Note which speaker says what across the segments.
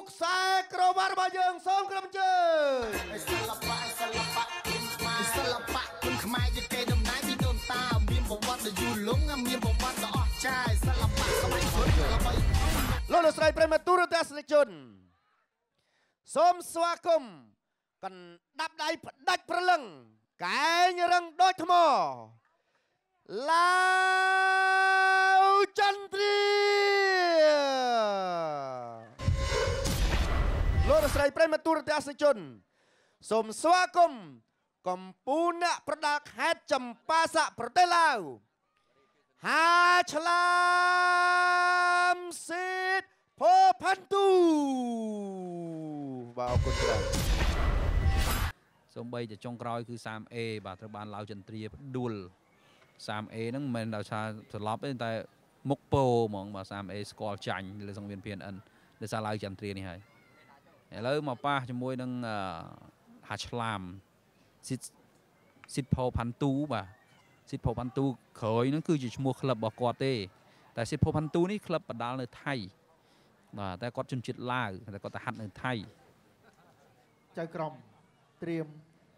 Speaker 1: ខ្សែក្រវ៉ាត់របស់យើងសូមក្រុមជើង
Speaker 2: សិល្បៈគុណខ្មែរជាគេតំណាងពីដូនតាមានប្រវត្តិដ៏យូរលង់មានប្រវត្តិដ៏អស្ចារ្យសិល្បៈសម័យមុនដើម្បី
Speaker 1: លោកលោកស្រីប្រិមត្តទូរទស្សនិកជនសូមស្វាគមន៍កណ្ដាប់ដៃផ្ដាច់ប្រលឹងកែងរឹងដូចថ្មឡាវចន្ទ្រាលោកលោកស្រីប្រិមត្តទូរទស្សនិកជនសូមស្វាគមន៍កំពូលអ្នកប្រដាល់ខេត្តចម្ប៉ាសាក់ប្រទេសឡាវហាឆ្លាមសេតភោផាន់ទូបាទអរគុណច្រើន
Speaker 3: សូម្បីតែចុងក្រោយគឺ 3A បាទត្រូវបានឡាវចន្ទ្រាផ្ដួល 3A ហ្នឹងមិនមែនដោយសារត្រឡប់ទេតែមុខពោហ្មងបាទ 3A ស្គាល់ចាញ់លើសង្វៀន PNN ដោយសារឡាវចន្ទ្រានេះហើយឥឡូវមកប៉ះជាមួយនឹងហាឆ្លាមស៊ីតផោផាន់ទូបាទស៊ីតផោផាន់ទូក្រោយហ្នឹងគឺជាឈ្មោះក្លឹបរបស់គាត់ទេតែស៊ីតផោផាន់ទូនេះក្លឹបបដាល់នៅថៃបាទតែគាត់ជនជាតិឡាវតែគាត់ទៅហាត់នៅថៃ
Speaker 1: ចៅក្រមត្រៀម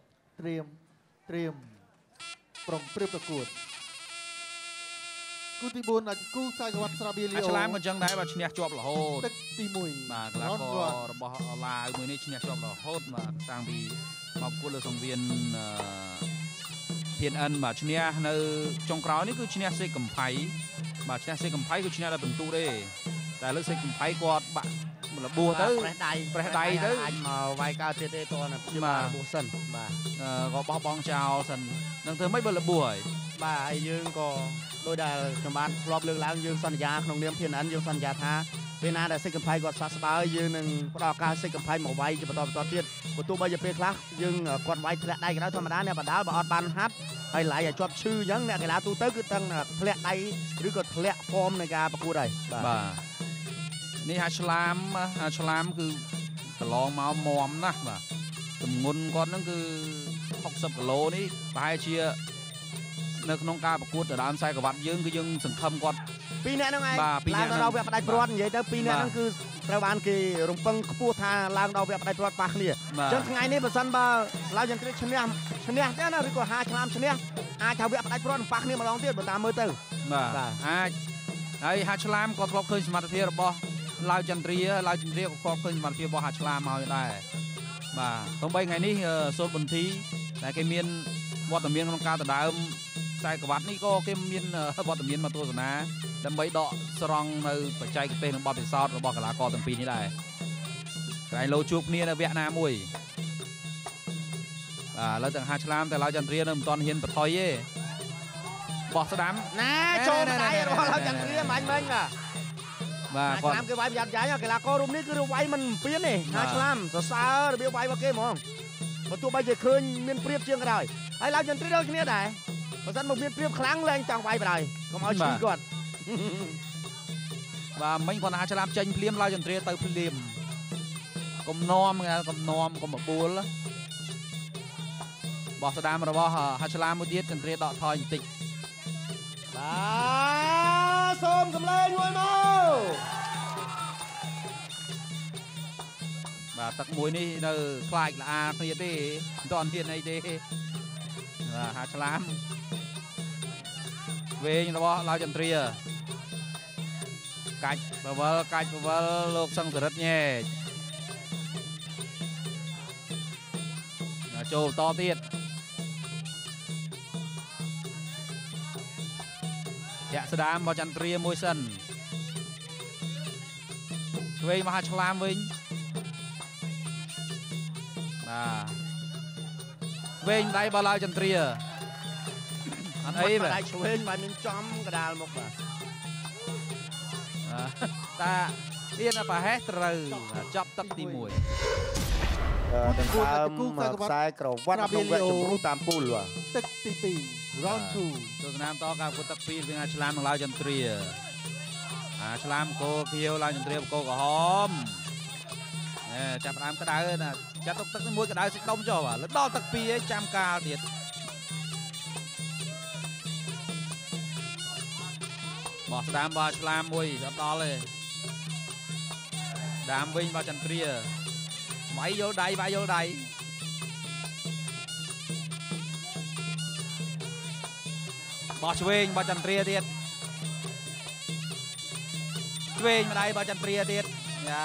Speaker 1: ប្រំព្រឹបប្រកួតគូទី4គូខ្សែក្រវ៉ាត់ស្រាបៀលីអូ
Speaker 3: ឆ្លាមក៏ចឹងដែរបាទឈ្នះជាប់រហូត
Speaker 1: ទឹកទី1
Speaker 3: បាទកីឡាកររបស់ឡាវមួយនេះឈ្នះជាប់រហូតបាទតាំងពីមកប្រកួតលើសង្វៀនPNN បាទឈ្នះនៅចុងក្រោយនេះគឺឈ្នះសេកកំផៃបាទឈ្នះសេកកំផៃគឺឈ្នះដល់ពិន្ទុទេតែលើសេកកំផៃគាត់បាក់របួសទៅប្រេះដៃទៅ
Speaker 2: អាចមកវាយកើតទៀតទេតើព្យាបាលរបួសសិនបាទ
Speaker 3: ក៏បោះបង់ចោលសិននឹងធ្វើម៉េចបើរបួសហើយ
Speaker 2: បាទហើយយើងក៏ដោយដែលខ្ញុំបានធ្លាប់លើកឡើងយើងសន្យាក្នុងនាម PNN យើងសន្យាថាពេលណាដែលសេកកំផៃគាត់សះស្បើយយើងនឹងផ្ដល់ឱកាសសេកកំផៃមកវាយជាបន្តទៀតព្រោះទោះបីជាពេលខ្លះយើងគាត់វាយធ្លាក់ដៃក៏ដោយធម្មតាអ្នកបដាល់បើអត់បានហាត់ហើយឡាយឲ្យជាប់ឈឺអញ្ចឹងអ្នកកីឡាទូទៅគឺទាំងធ្លាក់ដៃឬក៏ធ្លាក់ហ្វមនៃការប្រកួតហើយ
Speaker 3: បាទនេះហាឆ្លាមគឺកន្លងមកមមណាស់បាទទម្ងន់គាត់ហ្នឹងគឺ60គីឡូនេះប្រហែលជានៅក្នុងការប្រកួតដណ្ដើមខ្សែក្រវ៉ាត់យើងគឺយើងសង្ឃឹមគាត់
Speaker 2: 2នាក់ហ្នឹងឯងឡើងដល់វគ្គផ្ដាច់ព្រាត់និយាយទៅ2នាក់ហ្នឹងគឺត្រូវបានគេរំពឹងខ្ពស់ថាឡើងដល់វគ្គផ្ដាច់ព្រាត់ប៉ះគ្នាអញ្ចឹងថ្ងៃនេះបើសិនបើឡាវចន្ទ្រាឈ្នះទេណាឬក៏ហាឆ្លាមឈ្នះអាចថាវគ្គផ្ដាច់ព្រាត់ប៉ះគ្នាម្ដងទៀតបើតាមមើលទៅ
Speaker 3: បាទអាចហើយហាឆ្លាមក៏ធ្លាប់ឃើញសមត្ថភាពរបស់ឡាវចន្ទ្រាក៏ធ្លាប់ឃើញសមត្ថភាពរបស់ហាឆ្លាមមកដែរបាទទោះបីថ្ងៃនេះសូលប៊ុនធីតែគេមានវត្តមានក្នុងការដណ្ដើមខ្សែក្រវ៉ាត់នេះក៏គេមានវត្តមានមកទស្សនាដើម្បីដកស្រង់នៅបច្ចេកទេសនិងបទពិសោធន៍របស់កីឡាករទាំងពីរនេះដែរក្រែងលោជួបគ្នានៅវគ្គណាមួយបាទឥឡូវទាំងហាឆ្លាមតែឡាវចន្ទ្រានៅមិនទាន់ហ៊ានបន្ថយទេបោះស្ដាំ
Speaker 2: ណាចូលដៃរបស់ឡាវចន្ទ្រាមាញ់បាទ
Speaker 3: គាត់
Speaker 2: គេវាយប្រយ័ត្នចាញ់កីឡាកររូបនេះគឺវាយមិនពៀនទេហាឆ្លាមសរសើររបៀបវាយរបស់គេហ្មងបើទោះបីជាឃើញមានព្រៀបជាងក៏ដោយហើយឡាវចន្ទ្រាដូចគ្នាដែរបើសិនមកមានព្រៀបខ្លាំងលែងចង់វាយបណ្ដោយកុំឲ្យឈឺគាត់
Speaker 3: បាទមិញគាត់ហាឆ្លាមចេញភ្លាមឡាវចន្ទ្រាទៅភ្លាមកុំនាំកុំបបួលបោះស្ដាមរបស់ហាឆ្លាមមួយទៀតចន្ទ្រាដកថយបន្តិច
Speaker 1: បាទសូមសម្លេងមួយមក
Speaker 3: បាទទឹកមួយនេះនៅខ្លាចល្អាគ្នាទេមិនទាន់ហ៊ានអីទេបាទហាឆ្លាមវែងរបស់ឡាវចន្ទ្រាកាច់បវលលោកសង្ឃសរិទ្ធញែកចូលតទៀតធាក់ស្ដាមរបស់ចន្ទ្រាមួយសិនវែងមហាឆ្លាមវិញបាទវែងដៃរបស់ឡាវចន្ទ្រាអត់អីបាទ
Speaker 2: ដៃឆ្វេងបាទមានចំកដាលមុខបាទ
Speaker 3: តាមានប្រហែសត្រូវចប់ទឹកទី1
Speaker 1: ដង្ហើមខ្សែក្រវ៉ាត់ក្នុងវគ្គជម្រុះតាមពូលទឹកទី2 round 2
Speaker 3: ទស្សនាបន្តការប្រកួតទឹក2រវាងហាឆ្លាមនិងឡាវចន្ទ្រាហាឆ្លាមកោខៀវឡាវចន្ទ្រាបកោក្រហមចាប់ដើមក្តៅណាចាត់ទុកទឹកមួយក្តៅសិចដុំចុះបាទលើដល់ទឹក2ឯងចាំកាលទៀតបោះស្ដាមបោះឆ្លាមមួយអត់ដល់ទេដាមវិញបើចន្ទ្រាវាយយល់ដៃវាយយល់ដៃបោះឆ្វេងបើចន្ទ្រាទៀតឆ្វេងម្ដាយបើចន្ទ្រាទៀតយ៉ា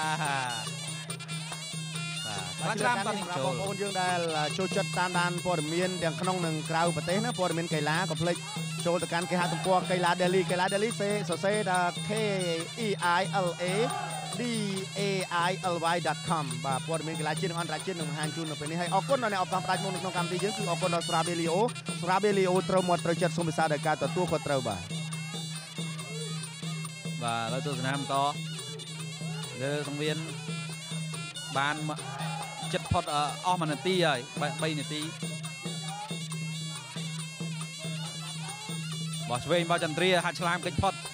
Speaker 3: បាទឆ្លាមតនេះចូល
Speaker 2: បងប្អូនយើងដែលចូលចិត្តតាមដានព័ត៌មានទាំងក្នុងនិងក្រៅប្រទេសណាព័ត៌មានកីឡាកុំភ្លេចចូលទៅកាន់គេហទំព័រកីឡា Daily កីឡា Daily សរសេរដល់ KEILA.DAILY.com បាទព័ត៌មានកីឡាជាតិនិងអន្តរជាតិនឹងបង្ហាញជូននៅពេលនេះហើយអរគុណដល់អ្នកអបផ្ដាច់មុននៅក្នុងកម្មវិធីយើងគឺអរគុណដល់ស្រាបេលីអូត្រូវមាត់ត្រូវចិត្តសូមពិសាដោយការទទួលខុសត្រូវបាទ
Speaker 3: បាទឥឡូវទស្សនាបន្តលើសង្វៀនបានចិត្តផុតអស់1នាទីហើយ3នាទីបោះឆ្វេងបើចន្ទ្រាហាត់ឆ្លាមកិច្ចផុត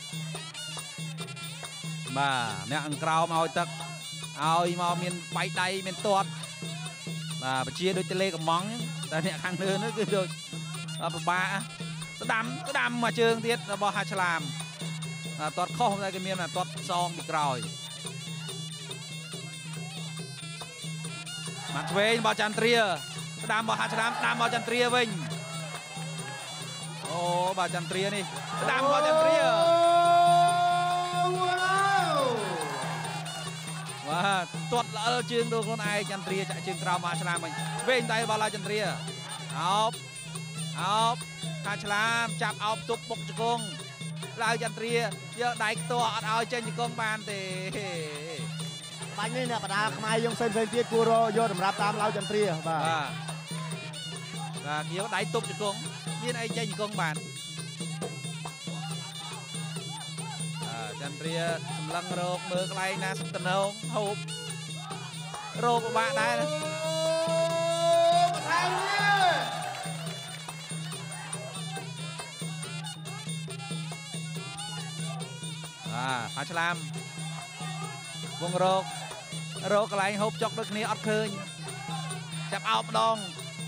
Speaker 3: បាទអ្នកអង្ក្រោមឲ្យទឹកឲ្យមកមានបៃដៃមានទាត់បាទបជាដូចតលេកំងតែអ្នកខាងលើនោះគឺដូចពិបាកស្ដាំមកជើងទៀតរបស់ហាត់ឆ្លាមទាត់ខុសតែគេមានទាត់សងពីក្រោយមកឆ្វេងបើចន្ទ្រាស្ដាំបើហាត់ឆ្លាមស្ដាំបើចន្ទ្រាវិញអូបើចន្ទ្រានេះស្ដាំបើចន្ទ្រាបាទទាត់ល្អិលជើងដូចខ្លួនឯងចន្ទ្រាចាក់ជើងក្រោមមកឆ្លាមវិញវិញដៃបាល់ឡើងចន្ទ្រាអោបហាឆ្លាមចាប់អោបទប់បុកជង្គង់ឡើងចន្ទ្រាយកដៃខ្ទាស់អត់ឲ្យចេញជង្គង់បានទេ
Speaker 2: បាញ់នេះអ្នកបដាខ្មែរយើងផ្សេងទៀតគួរយកសម្រាប់តាមឡៅចន្ទ្រា
Speaker 3: បាទយកដៃទប់ជង្គង់មានអីចេញជង្គង់បានចន្ទ្រាសម្លឹងរោគមើលកន្លែងណាតំណងហូបរោគពិបាកដែរ
Speaker 1: បន្ថែម
Speaker 3: ហាឆ្លាមវងរោគកន្លែងហូបចុកដូចគ្នាអត់ឃើញចាប់អោបម្ដង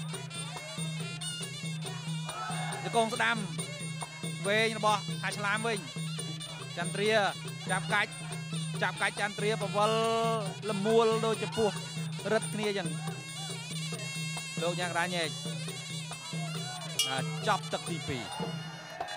Speaker 3: ជង្គង់ស្ដាំវែងរបស់ហាឆ្លាមវិញចន្ទ្រាចាប់កាច់ចន្ទ្រាបវលលមួលដូចចំពោះរឹតគ្នាចឹងលោកយ៉ាងរ៉ាញែកចប់ទឹកទី2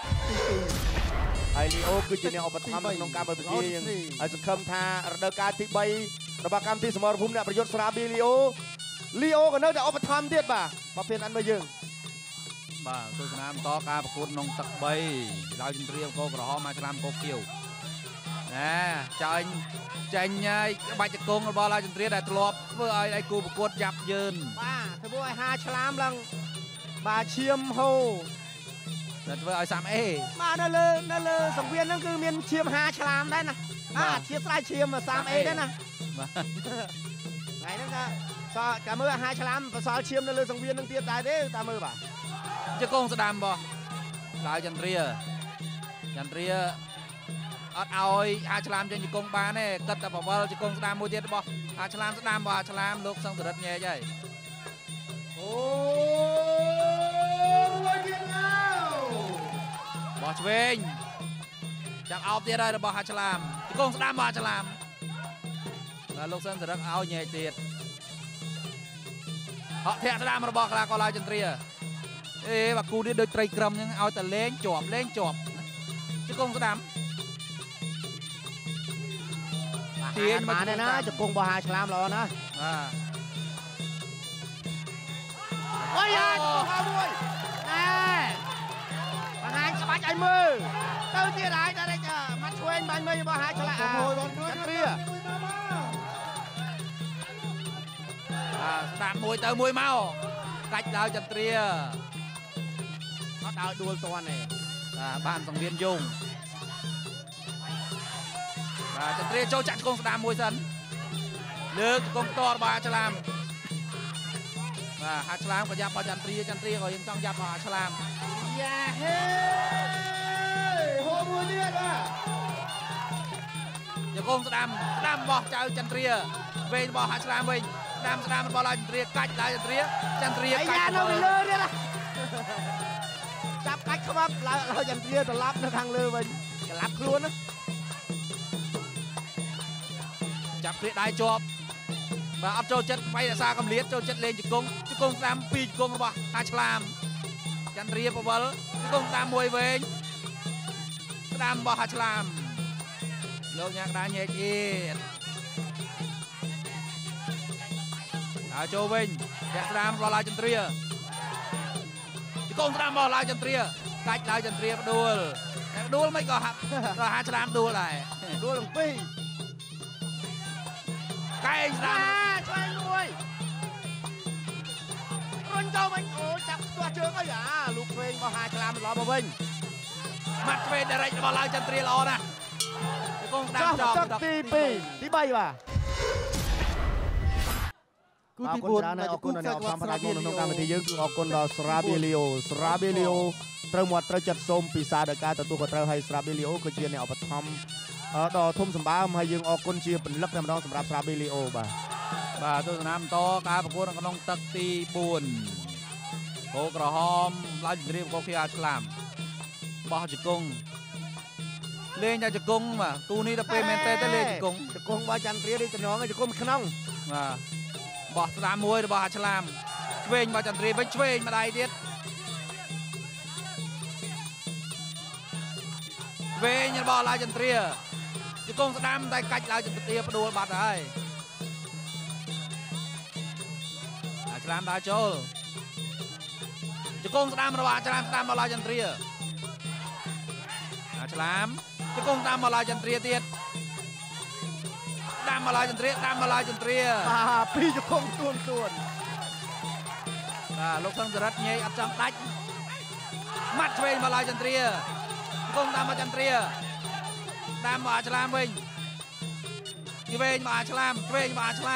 Speaker 2: ហើយលីអូគឺជាអ្នកឧបត្ថម្ភក្នុងការប្រតិបត្តិយើងហើយសង្ឃឹមថារដូវកាលទី3របស់កម្មវិធីសមរភូមិអ្នកប្រយុទ្ធស្រាបៀលីអូក៏នៅតែឧបត្ថម្ភទៀតបាទមកពីអានមើលយើង
Speaker 3: បាទទស្សនាបន្តការប្រកួតក្នុងទឹក3ដោយចន្ទ្រាអង្គរក្រហមមកឆ្លាមកោគៀវណែចាញ់ចេញហើយបាច់ជង្គង់របស់ឡើយចន្ទ្រាដែលធ្លាប់ធ្វើឲ្យដៃគូប្រកួតចាប់យឺន
Speaker 2: បាទធ្វើឲ្យហាឆ្លាមឡើងបាទឈាមហូរ
Speaker 3: តែធ្វើឲ្យសាំអេ
Speaker 2: បាទនៅលើសង្វៀនហ្នឹងគឺមានឈាមហាឆ្លាមដែរណាបាទជាស្រ័យឈាមសាំអេដែរណា
Speaker 3: បាទ
Speaker 2: ថ្ងៃហ្នឹងក៏ចាំមើលហាឆ្លាមបសល់ឈាមនៅលើសង្វៀនហ្នឹងទៀតដែរទេតាមមើលបាទ
Speaker 3: ជង្គង់ស្ដាំបោះឡើយចន្ទ្រាអត់ឲ្យហាឆ្លាមចេញជង្គង់បានទេគិតតែបវលជង្គង់ស្ដាំមួយទៀតរបស់ហាឆ្លាមស្ដាំរបស់ហាឆ្លាមលោកសង្សរិទ្ធញែកហើយបោះឆ្វេងចាប់អោបទៀតហើយរបស់ហាឆ្លាមជង្គង់ស្ដាំរបស់ហាឆ្លាមแล้วលោកសង្សរិទ្ធឲ្យញែកទៀតហកធាក់ស្ដាំរបស់កីឡាករឡើយចន្ទ្រាបាគូនេះដូចត្រីក្រឹមអញ្ចឹងឲ្យតែលេងជាប់ជង្គង់ស្ដាំ
Speaker 2: ទាញមកណាជង្គង់របស់ហាឆ្លាមល្អណាស់
Speaker 1: អូយហើយមួយណែបង្ហាញក្បាច់ឲ្យមើលទៅទៀតហើយតែមកឆ្វេងបាញ់មើលរបស់ហាឆ្លាមចន្ទ្រា
Speaker 3: ស្ដាំមួយទៅមួយមកកាច់ដល់ចន្ទ្រា
Speaker 2: អត់ឲ្យដួលតាន់ទេ
Speaker 3: បានសង្វៀនយងចន្ទ្រាចូលចាក់ជង្គង់ស្ដាំមួយសិនលើកជង្គង់តរបស់ហាឆ្លាមហាឆ្លាមក៏យ៉ាប់របស់ចន្ទ្រាក៏យើងចង់យ៉ាប់របស់ហាឆ្លាម
Speaker 1: យ៉ាហេហូបមួយទៀត
Speaker 3: ជង្គង់ស្ដាំរបស់ចៅចន្ទ្រាវែងរបស់ហាឆ្លាមវិញស្ដាំរបស់ឡើយចន្ទ្រាកាច់ឡើយចន្ទ្រា
Speaker 2: កាច់នៅលើទៀតចាប់កាច់ក្បាប់ឡើយចន្ទ្រាត្រឡប់នៅខាងលើវិញក្លាប់ខ្លួនណា
Speaker 3: ចាប់ចាប់គ្រាដៃជាប់បាទអត់ចូលចិត្តបៃរសាកំលៀតចូលចិត្តលេងជង្គង់ស្ដាំ2ជង្គង់របស់ហាឆ្លាមចន្ទ្រាបវលជង្គង់ស្ដាំមួយវែងស្ដាំរបស់ហាឆ្លាមលោកញ៉ាក្តារញែកទៀតហើយចូលវិញធាក់ស្ដាំរបស់ឡាយចន្ទ្រាជង្គង់ស្ដាំរបស់ឡាយចន្ទ្រាកាច់ឡាយចន្ទ្រាផ្ដួលមិនក៏ហាឆ្លាមដួលដែរ
Speaker 1: ដួលទាំងពីរ
Speaker 3: កែងស្ដាំ
Speaker 1: ឆ្វេងមួយរុញចូលវិញអូចាប់ស្ទាស់ជើងអីលោកឆ្វេងរបស់ហាឆ្លាមឡប់មកវិញ
Speaker 3: ម៉ាត់ឆ្វេងដរិចរបស់ឡាយចន្ទ្រាល្អណាស់ជង្គង់ស្ដាំចោល
Speaker 1: ទី2ទី3បាទ
Speaker 2: គូទី4អរគុណដល់អ្នកសំផ្នែកក្នុងកម្មវិធីយើងគឺអរគុណដល់ស្រាប៊ីលីអូត្រូវមាត់ត្រូវចិត្តសូមពិសាដោយការទទួលខុសត្រូវឲ្យស្រាប៊ីលីអូគឺជាអ្នកឧបត្ថម្ភដ៏ធំសម្បើមហើយយើងអរគុណជាពលិកតែម្ដងសម្រាប់ស្រាប៊ីលីអូ
Speaker 3: បាទទស្សនាបន្តការប្រកួតក្នុងទឹកទី4គោក្រហមឡាយចន្ទ្រាបកោខៀឆ្លាមបោះជង្គង់លេងតែជង្គង់បាទទូនេះទៅពេលមែនទេលេងជង្គង់
Speaker 1: របស់ចន្ទ្រានេះចំណងជង្គង់ក្នុង
Speaker 3: បាទបោះស្ដាមមួយរបស់ហាឆ្លាមឆ្វេងរបស់ចន្ទ្រាវិញឆ្វេងម្ដាយទៀតឆ្វេងរបស់ឡាយចន្ទ្រាជង្គង់ស្ដាំតែកាច់ឡាយចន្ទ្រាផ្ដួលបាត់ហើយហាឆ្លាមដើរចូលជង្គង់ស្ដាំរបស់ហាឆ្លាមស្ដាំរបស់ឡាយចន្ទ្រាហាឆ្លាមជង្គង់ស្ដាំរបស់ឡាយចន្ទ្រាទៀតដាំមកឡាយចន្ទ្រា
Speaker 1: ពីរជង្គង់ទួន
Speaker 3: បាទលោកសង្ឃរិទ្ធញ៉ៃអត់ចង់ដាច់ម៉ាត់ឆ្វេងមកឡាយចន្ទ្រាជង្គង់ដាំមកចន្ទ្រាដាំមកឆ្លាមវិញឆ្វេងមកឆ្លាមស្ដាំមកចន្ទ្រា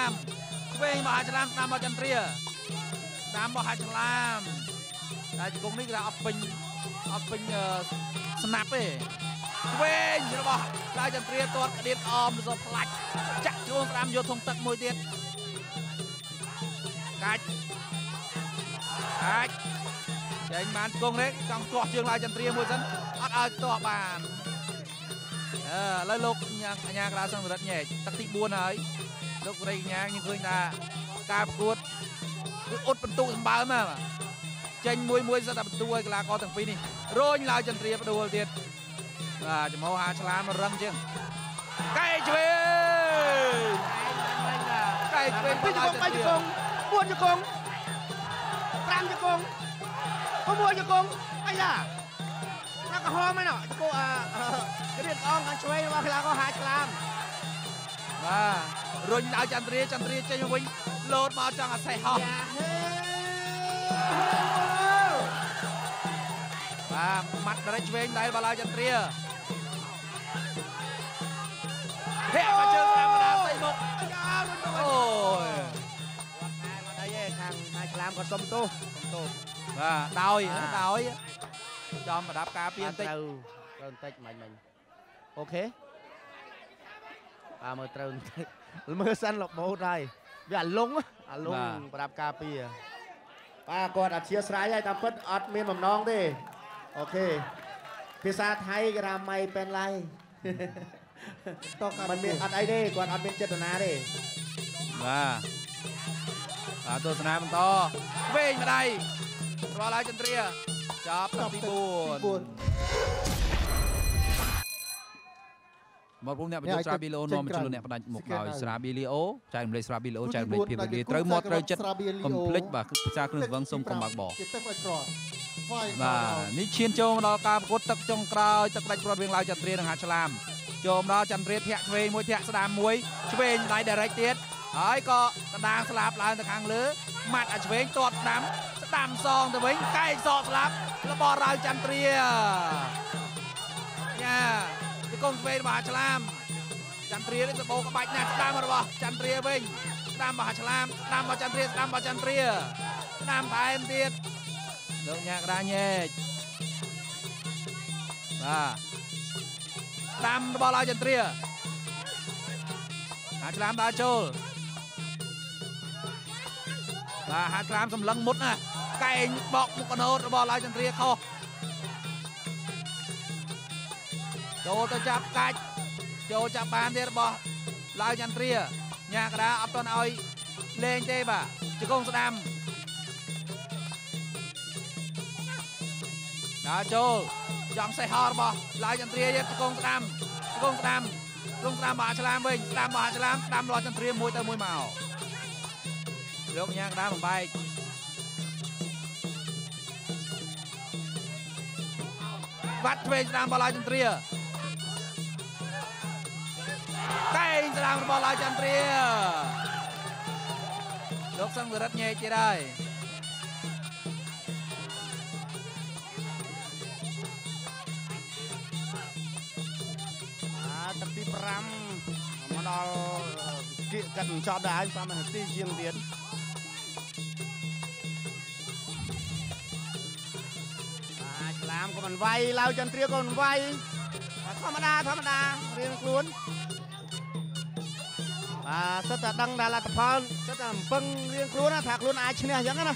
Speaker 3: ដាំមកឆ្លាមតែជង្គង់នេះគេថាអត់ពេញស្នាប់ទេឆ្វេងរបស់ឡាយចន្ទ្រាទាត់ក្តៀតក្អមសផ្លាច់ចាក់ជូនស្ដាំយកធុងទឹកមួយទៀតកាច់ចេញបានជង្គង់នេះចង់ទាស់ជើងឡាយចន្ទ្រាមួយសិនអត់ឲ្យទាស់បានឥឡូវលោកអញ្ញាក្រាសង្ឃរិទ្ធញែកទឹកទី4ហើយលោកស្រីកញ្ញាខ្ញុំឃើញថាការប្រកួតគឺអ៊ុតបន្ទុកសម្បើមណាចេញមួយសិនតែបន្ទូឲ្យកីឡាករទាំងពីរនេះរញឡាយចន្ទ្រាផ្ដួលទៀតបាទចំហហាឆ្លាមរឹងជាងកែឆ្វេង
Speaker 1: ពីរជង្គង់3ជង្គង់4ជង្គង់5ជង្គង់6ជង្គង់អាយ៉ាណាក្រហមហ្នឹងជង្គង់រៀនអងខាងឆ្វេងរបស់កីឡាករហាឆ្លាម
Speaker 3: បាទរុញដល់ចន្ទ្រាចេញមកវិញលោតមកចង់អាសេះហោះបាទម៉ាត់ដរិចឆ្វេងដៃបាឡាចន្ទ្រាហេមកជើងតាមកណ្ដាលស្អីមកអូយ
Speaker 1: អីខាងហាឆ្លាមក៏សុំទោស
Speaker 3: បាទដោយចំប្រដាប់ការពារបន្តិច
Speaker 1: ត្រូវបន្តិចមិញអូខេមើលត្រូវមើលសិនលបោតហើយវាអាលងប្រដាប់ការពារបាទគាត់អធិស្ឋានហើយតាមពិតអត់មានបំណងទេអូខេភាសាថៃគេថាម៉ៃពេនឡៃมันមានអត់អីទេគាត់អត់មានចេតនាទេ
Speaker 3: បាទទស្សនាបន្តវែងម្ដាយរាល់ហើយចន្ទ្រាចាប់ទី4មកពុំអ្នកបញ្ចូលស្រាប៊ីឡូនាំចូលអ្នកផ្ដាច់មុខដោយស្រាប៊ីលីអូចែករំលែកស្រាប៊ីលីអូចែករំលែកភាពរីករាយត្រូវមាត់ត្រូវចិត្តកុំភ្លេចបាទភាសាគ្រឿងសង្វឹងសូមកុំបាក់បោបាទនេះឈានចូលមកដល់ការប្រកួតទឹកចុងក្រោយទឹកផ្ដាច់ព្រាត់រៀងឡាយចន្ទ្រានិងហាឆ្លាមចូលមកដល់ចន្ទ្រាធាក់ឆ្វេងមួយធាក់ស្ដាំមួយឆ្វេងដៃដៃរែកទៀតហើយក៏កណ្ដាលស្លាប់ឡើងទៅខាងលើម៉ាត់អាឆ្វេងទាត់ស្ដាំសងទៅវិញកែងសកស្លាប់របស់រាវចន្ទ្រាញ៉ាជង្គង់ឆ្វេងរបស់ហាឆ្លាមចន្ទ្រានេះសបោក្បាច់ណាស់ស្ដាំរបស់ចន្ទ្រាវិញស្ដាំរបស់ហាឆ្លាមស្ដាំរបស់ចន្ទ្រាស្ដាំរបស់ចន្ទ្រាស្ដាំថែមទៀតលោកញ៉ាក្តារញែកបាទស្ដាំរបស់ឡាយចន្ទ្រាហាឆ្លាមដើរចូលបាទហាឆ្លាមសម្លឹងមុតណាកែងបោកមុខកណូតរបស់ឡាយចន្ទ្រាខុសចូលទៅចាប់កាច់ចូលចាប់បានទៀតរបស់ឡាយចន្ទ្រា nhà cái đá ấp toàn ơi lên tê bà chứ không sẽ đam đó chô chọn xe hò bò lại chân tria chứ không sẽ đam bà chả làm mình đam bà chả làm đam lo chân tria môi tơ môi màu được nha cái đá một bay vắt về đam bà lại chân tria tay đam bà lại chân tria được xong rồi rất nhẹ chị đây
Speaker 2: tập tí pram mà nó kiện cần cho đá sao mà tí riêng tiến làm của mình vay lao chân tria còn vay thơm đa riêng luôn rất là đăng đà là tập hơn rất là vâng riêng luôn á thạc luôn ai chứ nè giống đó nè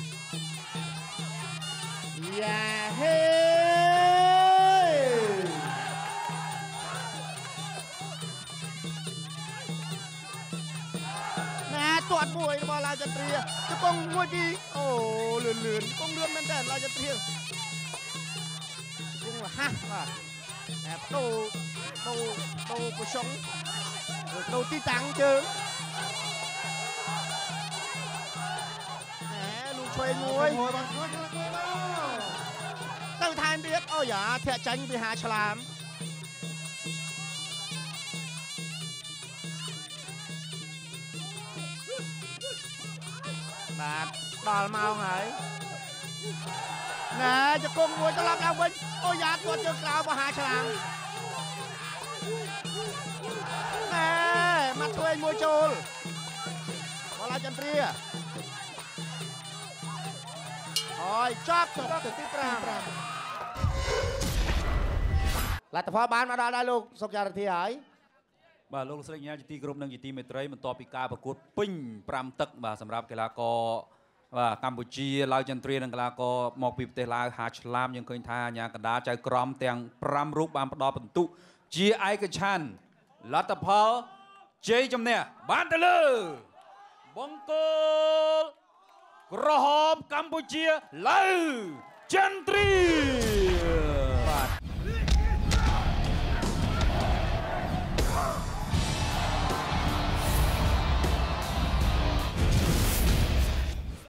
Speaker 2: yeah hey nè tuột mũi bò lao chân tria chứ con ngôi đi lươn con lươn men tên lao chân tria cũng là ha nè đâu của sống đâu tí tăng chứ nè luôn chơi muối từ thay biết ôi dạ thẹ tránh vì hà làm bà đòi mau hãy nè cho con muối cho làm đâu bên ôi dạ tuột cho cao và hà làm nè mặt thuê mua trồn có là chân tria rồi chóp từ tiếp pram là tập phó bán mà đã luôn sốc ra thì ấy
Speaker 3: bà lúc sinh nhá chỉ group nâng chỉ mệt đấy mình to pika bạc cột pin pram tắc bà sầm rạp cái là có và Campuchia lao chân tria nâng cái là có một bịp tê la hạt lam nhưng khơi tha nhà cái đá trái crom tiền pram rúp bám đo bẩn tụ chia ai cái chan là tập phó chơi trong nè bán tê lư bóng cột Campuchia lao chân tria